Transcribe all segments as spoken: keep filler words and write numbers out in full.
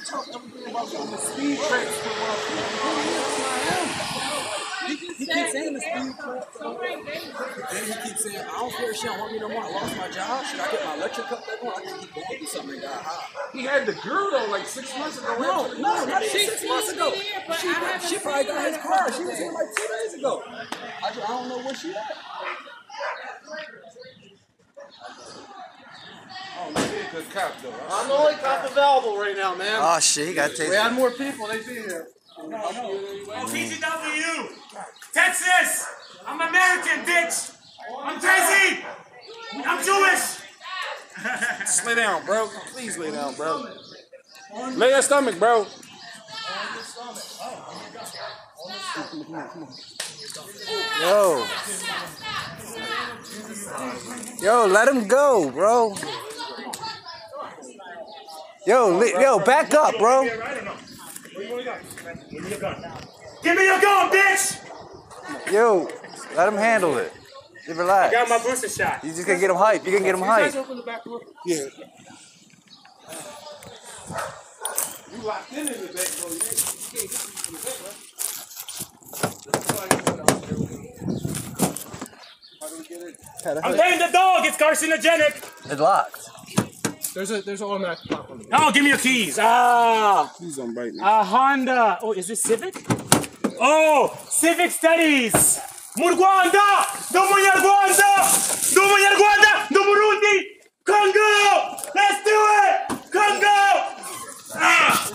talk everything about on the speed tracks for He, he keeps saying the speed tracks. And he keeps saying, I don't care if she don't want me no more. I lost my job. Should I get my electric cut back on? I think he's going through something and got high. He had the girl though like six months ago. No, no, not even six months ago. She, she probably got his car. She was here like two days ago. I, just, I don't know where she at. Oh, man, he's a good cop though. I'm the only cop available right now, man. Oh shit, he got tasted. We had more people, they'd be here. No, no. T G W, Texas. I'm American, bitch. I'm crazy. I'm Jewish. Just lay down, bro. Please lay down, bro. Lay your stomach, bro. Yo. Yo, let him go, bro. Yo, li yo, back up, bro. Give me your gun, bitch. Yo, let him handle it. Just relax. Got my booster shot. You just gotta get him hype. You can get him hype. Yeah. You locked in in the back, bro. You can't get in the back, right? I'm paying the dog. It's carcinogenic. It's locked. There's a there's an automatic clock on the Oh, give me your keys. Ah. Please don't bite me. A Honda. Oh, is this Civic? Oh, Civic Studies. Murguanda. Do Munyarguanda. Do Munyarguanda. Do Burundi. Congo. Let's do it. Congo. Ah.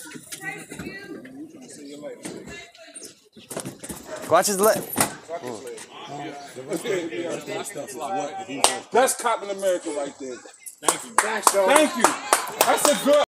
Watch his leg. Best cop in America right there. Thank you. Thanks, Thank you. That's a good.